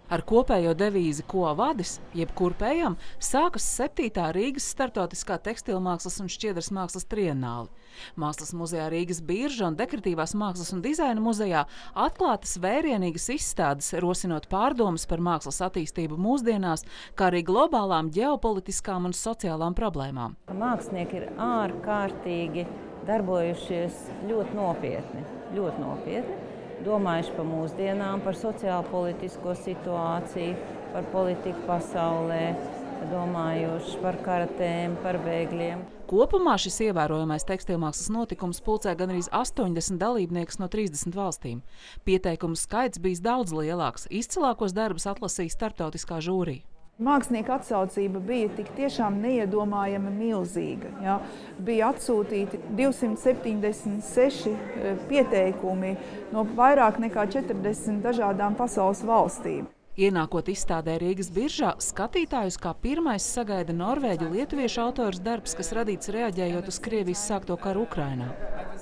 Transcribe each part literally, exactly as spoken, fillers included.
Ar kopējo devīzi Ko vadis, jeb kur pējam, sākas septītā Rīgas startautiskā tekstilmākslas un šķiedras mākslas trienāle. Mākslas muzejā Rīgas birža un Dekoratīvās mākslas un dizaina muzejā atklātas vērienīgas izstādes, rosinot pārdomas par mākslas attīstību mūsdienās, kā arī globālām ģeopolitiskām un sociālām problēmām. Mākslinieki ir ārkārtīgi darbojušies ļoti nopietni, ļoti nopietni. Domājuši par mūsdienām, par sociālo-politisko situāciju, par politiku pasaulē, domājuši par karatēm, par bēgļiem. Kopumā šis ievērojamais tekstilmākslas notikums pulcē gandrīz astoņdesmit dalībniekus no trīsdesmit valstīm. Pieteikumu skaits bijis daudz lielāks. Izcilākos darbus atlasīja starptautiskā žūrija. Mākslinieka atsaucība bija tik tiešām neiedomājami milzīga. Ja? Bija atsūtīti divsimt septiņdesmit seši pieteikumi no vairāk nekā četrdesmit dažādām pasaules valstīm. Ienākot izstādē Rīgas biržā, skatītājus kā pirmais sagaida norvēģu lietuviešu autors darbs, kas radīts reaģējot uz Krievijas sākto karu Ukrainā.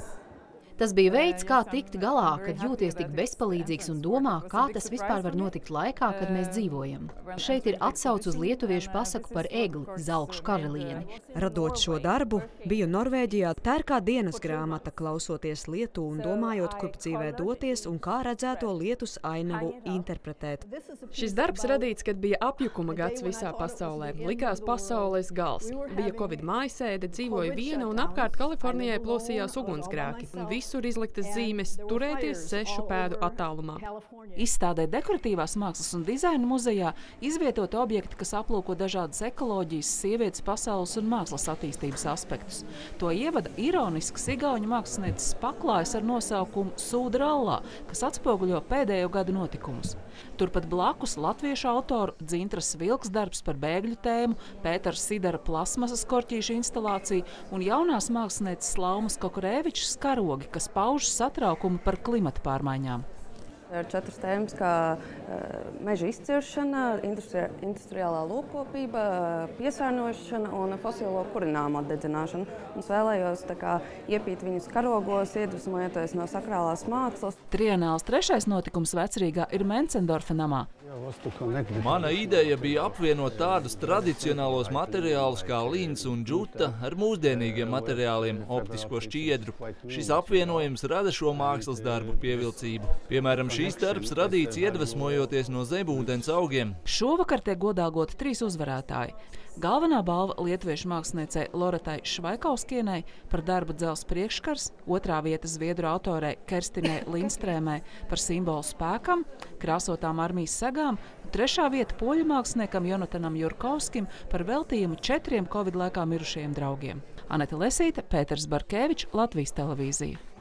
Tas bija veids, kā tikt galā, kad jūties tik bezpalīdzīgs un domā, kā tas vispār var notikt laikā, kad mēs dzīvojam. Šeit ir atsauce uz lietuviešu pasaku par egli, zelkšu karalieni. Radot šo darbu, biju Norvēģijā. Tā ir kā dienas grāmata, klausoties lietu un domājot, kurp dzīvē doties un kā redzēto lietus ainavu interpretēt. Šis darbs radīts, kad bija apjukuma gads visā pasaulē. Likās pasaules gals. Bija Covid mājasēde, dzīvoja viena un apkārt Kalifornijai plosījās ugunsgrēki. Visur izliktas zīmes turēties sešu pēdu attālumā. Izstādē Dekoratīvās mākslas un dizaina muzejā izvietoti objekti, kas aplūko dažādas ekoloģijas, sievietes pasaules un mākslas attīstības aspektus. To ievada ironisks igauņu mākslinieces paklājas ar nosaukumu Sūda rallā, kas atspoguļo pēdējo gadu notikumus. Turpat blakus latviešu autoru Dzintras Vilks darbs par bēgļu tēmu, Pētera Sidara plasmasas korķīšu instalāciju un jaunās mākslinieces Laumas Kokurēvičas karogi, kas pauž satraukumu par klimata pārmaiņām. Ir četras tēmas, kā meža izciršana, industri industriālā lopkopība, piesārņošana un fosilo kurināmo dedzināšana. Es vēlējos tā kā iepīt viņus karogos, iedvesmojoties no sakrālās mākslas. Trienāles trešais notikums Vecrīgā ir Mencendorfa namā. Mana ideja bija apvienot tādus tradicionālos materiālus kā līns un džuta ar mūsdienīgiem materiāliem, optisko šķiedru. Šis apvienojums rada šo mākslas darbu pievilcību. Piemēram, šīs darbs radīts iedvesmojoties no zemūdens augiem. Šovakar tiek godāgoti trīs uzvarētāji. Galvenā balva lietuviešu māksliniecei Loretai Švaikauskienei par darbu Dzels priekškars, otrā vieta zviedru autorei Kerstinai Lindstrēmai par simbolu spēkam, krāsotām armijas segām, trešā vieta poļu māksliniekam Jonatanam Jurkovskim par veltījumu četriem Covid laikā mirušajiem draugiem. Anete Lesīte, Pēters Barkevičs, Latvijas televīzija.